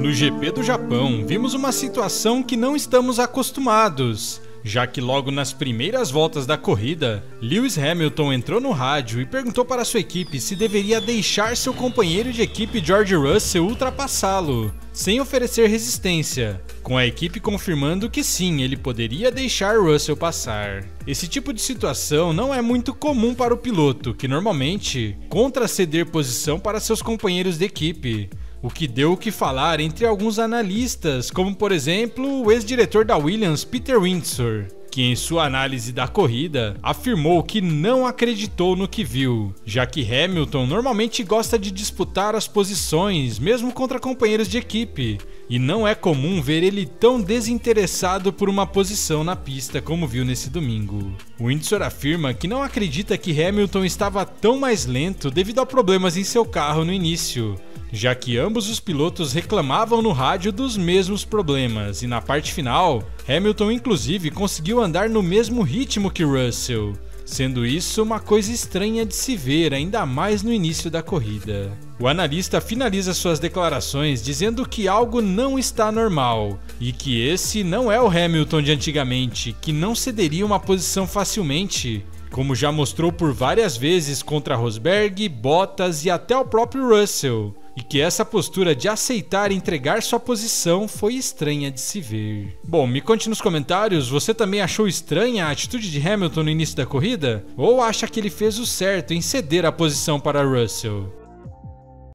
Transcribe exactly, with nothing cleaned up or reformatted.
No G P do Japão, vimos uma situação que não estamos acostumados, já que logo nas primeiras voltas da corrida, Lewis Hamilton entrou no rádio e perguntou para sua equipe se deveria deixar seu companheiro de equipe George Russell ultrapassá-lo, sem oferecer resistência, com a equipe confirmando que sim, ele poderia deixar Russell passar. Esse tipo de situação não é muito comum para o piloto, que normalmente contraceder posição para seus companheiros de equipe, o que deu o que falar entre alguns analistas, como por exemplo o ex-diretor da Williams, Peter Windsor, que em sua análise da corrida afirmou que não acreditou no que viu, já que Hamilton normalmente gosta de disputar as posições mesmo contra companheiros de equipe, e não é comum ver ele tão desinteressado por uma posição na pista como viu nesse domingo. Windsor afirma que não acredita que Hamilton estava tão mais lento devido a problemas em seu carro no início, já que ambos os pilotos reclamavam no rádio dos mesmos problemas, e na parte final, Hamilton inclusive conseguiu andar no mesmo ritmo que Russell, sendo isso uma coisa estranha de se ver, ainda mais no início da corrida. O analista finaliza suas declarações dizendo que algo não está normal, e que esse não é o Hamilton de antigamente, que não cederia uma posição facilmente, como já mostrou por várias vezes contra Rosberg, Bottas e até o próprio Russell, e que essa postura de aceitar e entregar sua posição foi estranha de se ver. Bom, me conte nos comentários, você também achou estranha a atitude de Hamilton no início da corrida? Ou acha que ele fez o certo em ceder a posição para Russell?